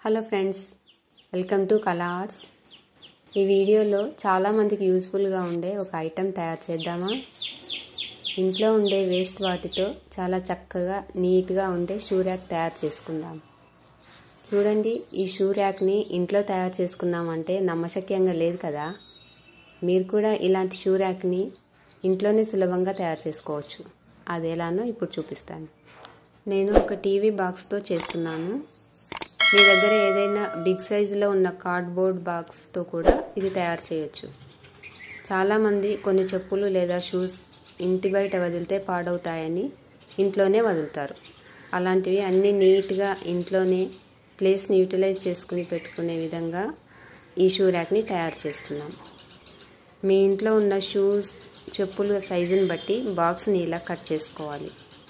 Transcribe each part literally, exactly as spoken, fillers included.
Hello friends, welcome to Kala arts. ఈ వీడియోలో చాలామందికి యూస్ఫుల్గా ఉండే ఒక ఐటెం తయారు చేద్దామా? ఇంట్లో ఉండే వేస్ట్ వాటితో చాలా చక్కగా నీట్గా ఉండే షూ ర్యాక్ తయారు చేసుకుందాం. చూడండి, ఈ షూ ర్యాక్ని ఇంట్లో తయారు చేసుకున్నామంటే నమ్మశక్యంగా లేదు కదా. మీరు కూడా ఇలాంటి షూ ర్యాక్ని ఇంట్లోనే సులభంగా తయారు చేసుకోవచ్చు. అది ఎలానో ఇప్పుడు చూపిస్తాను. నేను ఒక టీవీ బాక్స్తో చేస్తున్నాను. మీ దగ్గర ఏదైనా బిగ్ సైజులో ఉన్న కార్డ్బోర్డ్ బాక్స్తో కూడా ఇది తయారు చేయొచ్చు. చాలామంది కొన్ని చెప్పులు లేదా షూస్ ఇంటి బయట వదిలితే పాడవుతాయని ఇంట్లోనే వదులుతారు. అలాంటివి అన్నీ నీట్గా ఇంట్లోనే ప్లేస్ని యూటిలైజ్ చేసుకుని పెట్టుకునే విధంగా ఈ షూ ర్యాక్ని తయారు చేస్తున్నాం. మీ ఇంట్లో ఉన్న షూస్ చెప్పుల సైజుని బట్టి బాక్స్ని ఇలా కట్ చేసుకోవాలి.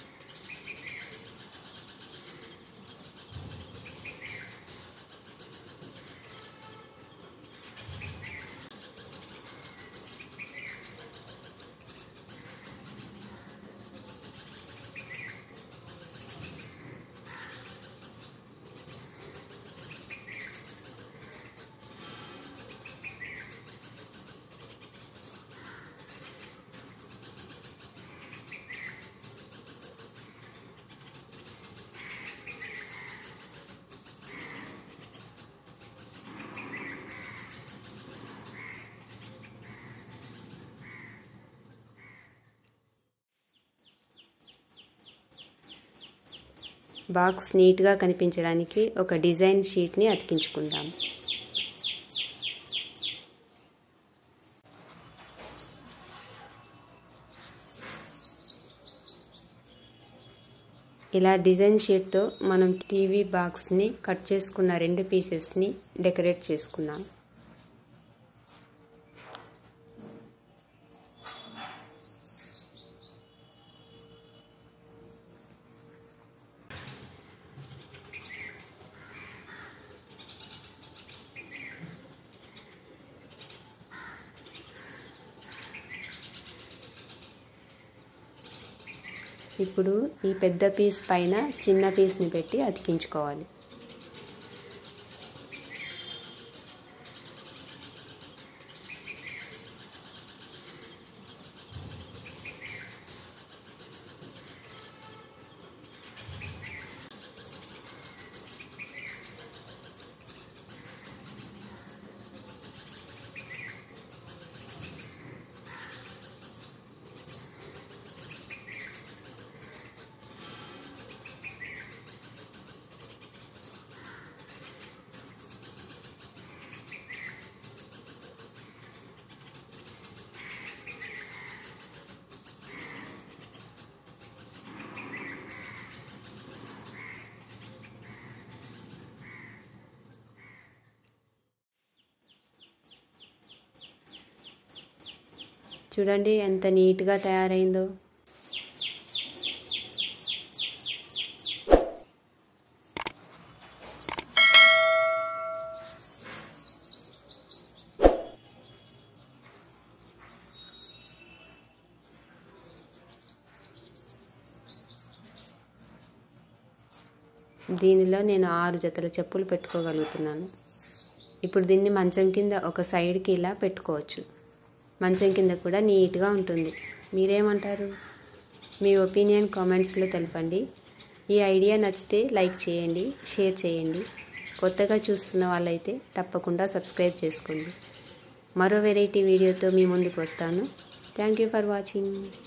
బాక్స్ నీట్గా కనిపించడానికి ఒక డిజైన్ షీట్ని అతికించుకుందాం. ఇలా డిజైన్ షీట్తో మనం టీవీ బాక్స్ని కట్ చేసుకున్న రెండు పీసెస్ని డెకరేట్ చేసుకున్నాం. ఇప్పుడు ఈ పెద్ద పీస్ పైన చిన్న పీస్ని పెట్టి అతికించుకోవాలి. చూడండి ఎంత నీట్గా తయారైందో. దీనిలో నేను ఆరు జతల చెప్పులు పెట్టుకోగలుగుతున్నాను. ఇప్పుడు దీన్ని మంచం కింద ఒక సైడ్కి ఇలా పెట్టుకోవచ్చు. మంచం కింద కూడా నీట్గా ఉంటుంది. మీరేమంటారు? మీ ఒపీనియన్ కామెంట్స్లో తెలపండి. ఈ ఐడియా నచ్చితే లైక్ చేయండి, షేర్ చేయండి. కొత్తగా చూస్తున్న వాళ్ళైతే తప్పకుండా సబ్స్క్రైబ్ చేసుకోండి. మరో వెరైటీ వీడియోతో మీ ముందుకు వస్తాను. Thank you for watching.